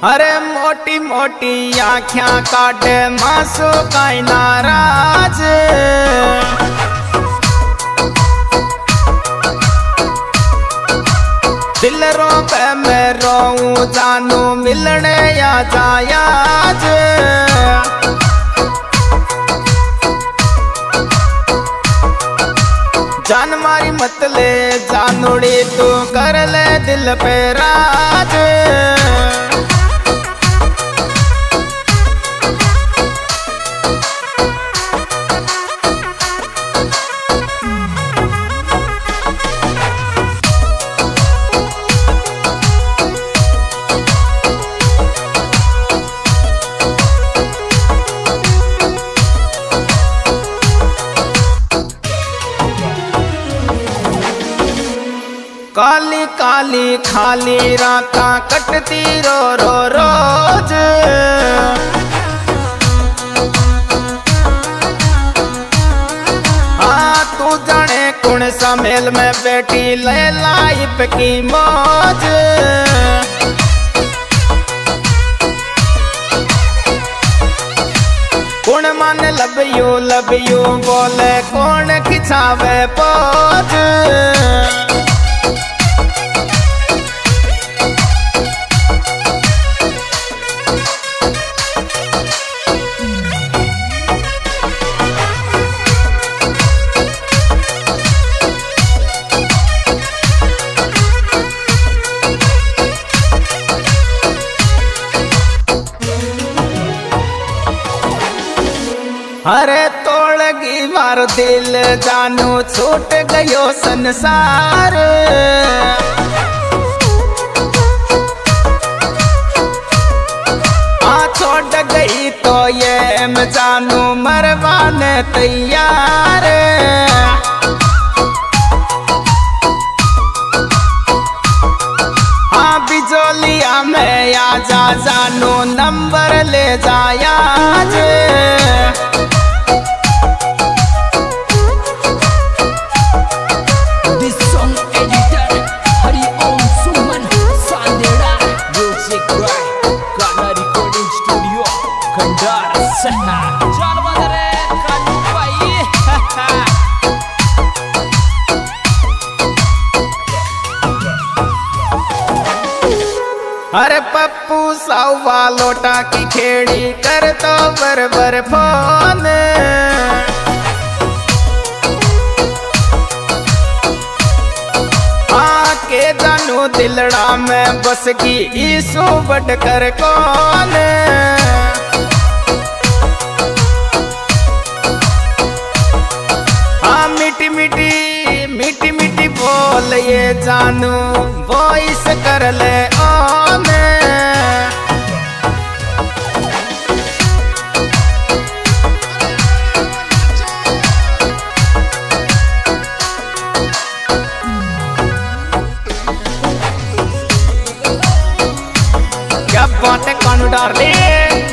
अरे मोटी मोटी आँखियाँ काटे मासू का नाराज, दिल रोके मैं रोऊं जानू मिलने या जायाज। जान मारी मत ले जानूड़ी तू कर ले दिल पे राज। काली काली खाली राता कटती रो रो रोज, हाँ तू जाने कौन सा मेल में बैठी ले लाइफ की मौज। कौन माने लब यू बोले कौन खिंचावे पोज। अरे तोड़गी मार दिल जानू छूट गयो संसार, छोड़ गई तो ये मैं जानू मरवाने तैयार। हाँ बिजोलिया में आजा जानू नंबर ले जाया जे। अरे पप्पू सावा लोटा की खेड़ी कर तो बर फोन, आके जानू दिलड़ा में बस की ईसु बट कर कौन। हाँ मीठी मीठी बोल ये जानू वॉइस कर ले ऑन। क्या बात है कानू डार्लिंग।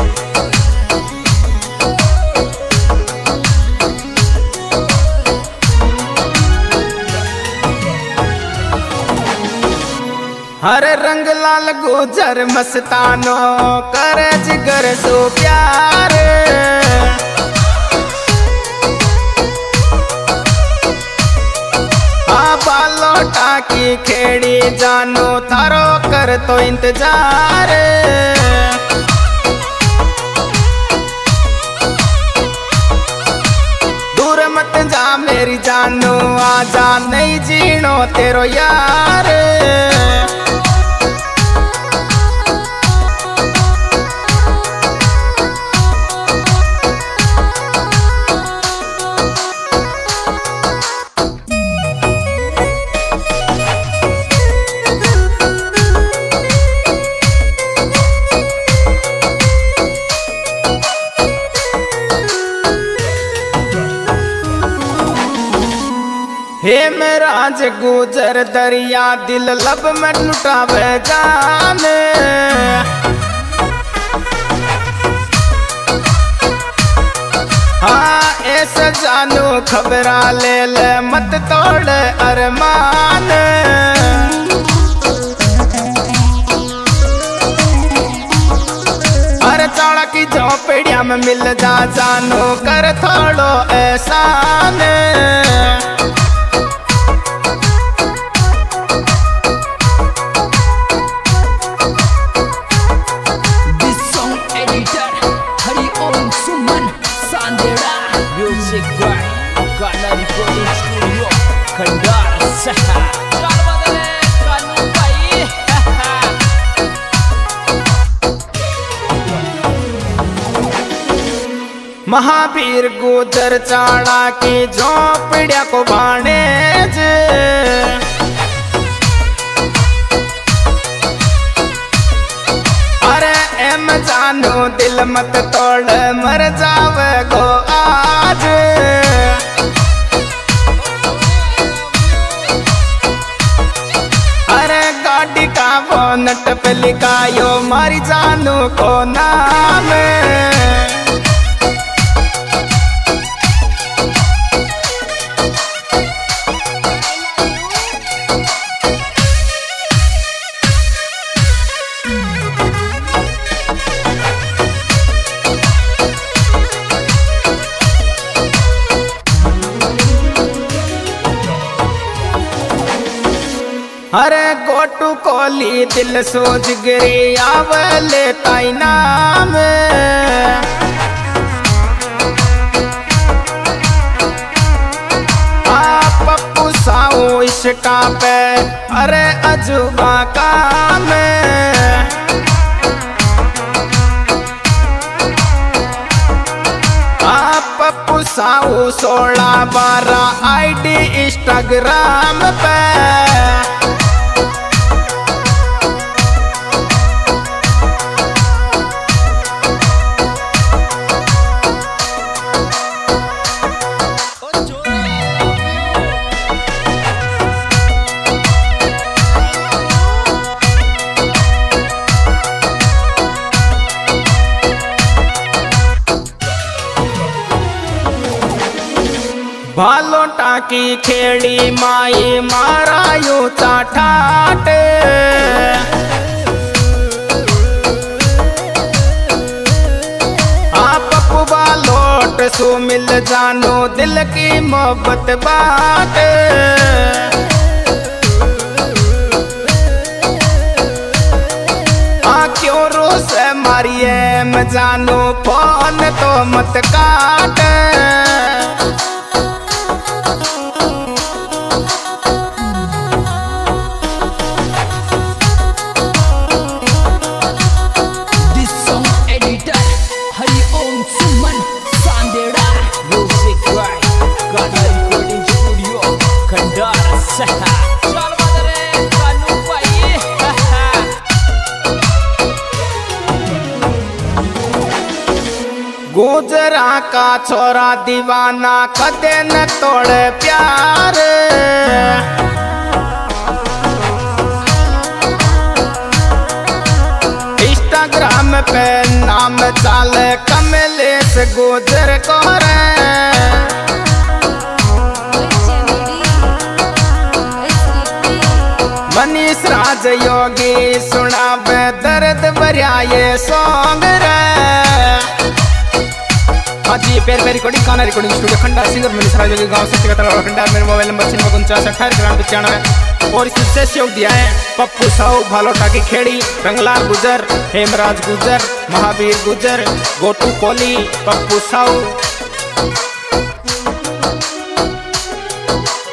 हरे रंग लाल गुजर मस्तानो करे जिगर सो प्यार, हाँ बालोटा की खेड़ी जानो थारो कर तो इंतजार। दूर मत जा मेरी जानू आजा नहीं जीनो तेरो यार। हे मेरा आज गुजर दरिया दिल लब में लुटावे जान, हाँ ऐसा जानू खबरा ले ले मत तोड़ अरमान। झोपड़िया में मिल जा जानो कर थोड़ो एहसान। महावीर गुजर चाड़ा की झोपड़िया को बाणे जे, अरे एम जानो दिल मत तोड़ मर जावे गो आज। अरे गाड़ी का बोनट पे लिखायो मारी जानू को नाम। अरे गोटू कोली दिल सोच गिरी आवले ताई नाम। पप्पू साऊ इश्का पे अरे अजूबा काम। पप्पू साऊ 16-12 आईडी इंस्टाग्राम पे। भालो टाकी खेड़ी माई मारा यू चाठाट। आप पुबा लोट सो मिल जानो दिल की मोहब्बत बात। क्यों रो से मारिए मैं जानो फोन तो मत काट। गुजरा का छोरा दीवाना कदे न तोड़े प्यार। इंस्टाग्राम पे नाम चाले कमलेश गुजर को रे। मनीष राज योगी सुनावे दर्द भरिया ये सॉन्ग रे। जी पेर पेर रिकॉर्डिंग खाना recording studio Khanda singer Manish Raj Yogi गाँव से खंडा। मेरे मोबाइल नंबर 9649 और इस विशेष सहयोग दिया है पप्पू साहू भालोटा की खेड़ी, रंगलाल गुजर, हेमराज गुजर, महावीर गुजर, गोटू कोली, पप्पू साहू।